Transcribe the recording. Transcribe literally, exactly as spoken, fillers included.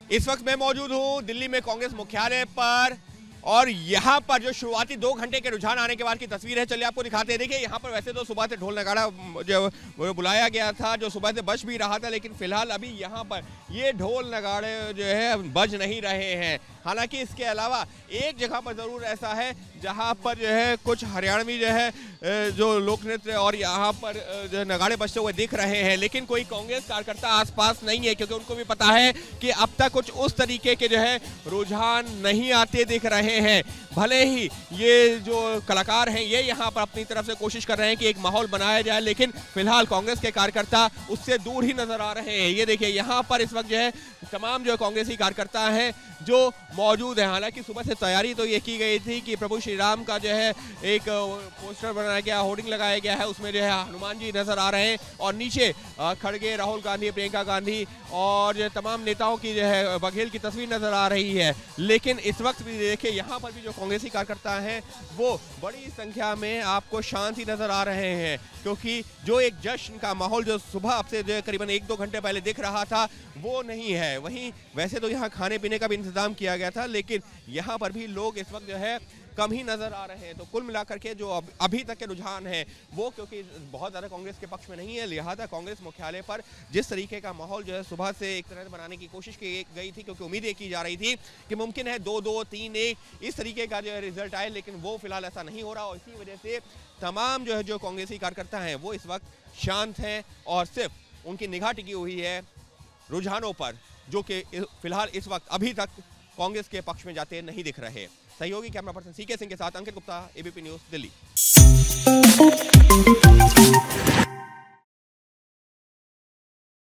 इस वक्त मैं मौजूद हूं दिल्ली में कांग्रेस मुख्यालय पर और यहाँ पर जो शुरुआती दो घंटे के रुझान आने के बाद की तस्वीर है, चलिए आपको दिखाते हैं। देखिए यहाँ पर वैसे तो सुबह से ढोल नगाड़ा जो बुलाया गया था, जो सुबह से बज भी रहा था, लेकिन फिलहाल अभी यहाँ पर ये ढोल नगाड़े जो है बज नहीं रहे हैं। हालांकि इसके अलावा एक जगह पर ज़रूर ऐसा है जहाँ पर जो है कुछ हरियाणवी जो है जो लोक नृत्य और यहाँ पर जो नगाड़े बजते हुए दिख रहे हैं, लेकिन कोई कांग्रेस कार्यकर्ता आसपास नहीं है, क्योंकि उनको भी पता है कि अब तक कुछ उस तरीके के जो है रुझान नहीं आते दिख रहे हैं। भले ही ये जो कलाकार हैं ये यहाँ पर अपनी तरफ से कोशिश कर रहे हैं कि एक माहौल बनाया जाए, लेकिन फिलहाल कांग्रेस के कार्यकर्ता उससे दूर ही नजर आ रहे हैं। ये देखिए यहाँ पर इस वक्त जो है तमाम जो कांग्रेसी कार्यकर्ता हैं जो मौजूद हैं। हालांकि सुबह से तैयारी तो ये की गई थी कि प्रभु श्री राम का जो है एक पोस्टर बनाया गया, होर्डिंग लगाया गया है, उसमें जो है हनुमान जी नजर आ रहे हैं और नीचे खड़गे, राहुल गांधी, प्रियंका गांधी और जो तमाम नेताओं की जो है बघेल की तस्वीर नजर आ रही है। लेकिन इस वक्त भी देखिए यहाँ पर भी जो कांग्रेसी कार्यकर्ता हैं वो बड़ी संख्या में आपको शांति नजर आ रहे हैं, क्योंकि जो एक जश्न का माहौल जो सुबह अब से जो करीबन एक दो घंटे पहले दिख रहा था वो नहीं है। वहीं वैसे तो यहाँ खाने पीने का भी इंतजाम किया गया था, लेकिन यहाँ पर भी लोग इस वक्त जो है कम ही नजर आ रहे हैं। तो कुल मिलाकर के जो अभी तक के रुझान है वो क्योंकि बहुत ज़्यादा कांग्रेस के पक्ष में नहीं है, लिहाजा कांग्रेस मुख्यालय पर जिस तरीके का माहौल जो है सुबह से एक तरह से बनाने की कोशिश की गई थी, क्योंकि उम्मीदें की जा रही थी कि मुमकिन है दो दो तीन एक इस तरीके का जो है रिजल्ट आए, लेकिन वो फिलहाल ऐसा नहीं हो रहा और इसी वजह से तमाम जो है जो कांग्रेसी कार्यकर्ता हैं वो इस वक्त शांत हैं और सिर्फ उनकी निगाह टिकी हुई है रुझानों पर, जो कि फिलहाल इस वक्त अभी तक कांग्रेस के पक्ष में जाते नहीं दिख रहे। सहयोगी कैमरा पर्सन सी के सिंह के साथ अंकित गुप्ता, एबीपी न्यूज़, दिल्ली।